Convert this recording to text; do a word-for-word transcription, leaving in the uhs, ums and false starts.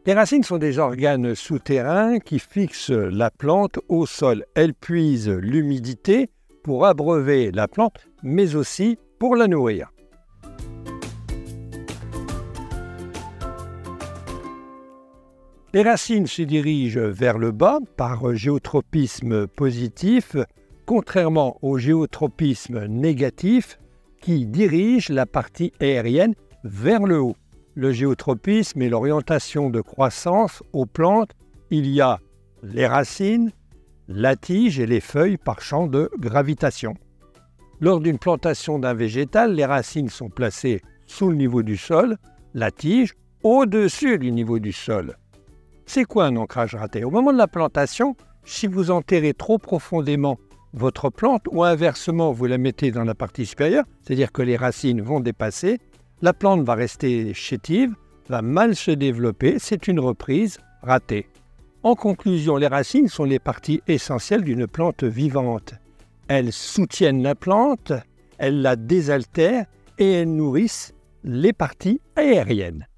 Les racines sont des organes souterrains qui fixent la plante au sol. Elles puisent l'humidité pour abreuver la plante, mais aussi pour la nourrir. Les racines se dirigent vers le bas par géotropisme positif, contrairement au géotropisme négatif qui dirige la partie aérienne vers le haut. Le géotropisme est l'orientation de croissance aux plantes. Il y a les racines, la tige et les feuilles par champ de gravitation. Lors d'une plantation d'un végétal, les racines sont placées sous le niveau du sol, la tige au-dessus du niveau du sol. C'est quoi un ancrage raté? Au moment de la plantation, si vous enterrez trop profondément votre plante ou inversement vous la mettez dans la partie supérieure, c'est-à-dire que les racines vont dépasser, la plante va rester chétive, va mal se développer, c'est une reprise ratée. En conclusion, les racines sont les parties essentielles d'une plante vivante. Elles soutiennent la plante, elles la désaltèrent et elles nourrissent les parties aériennes.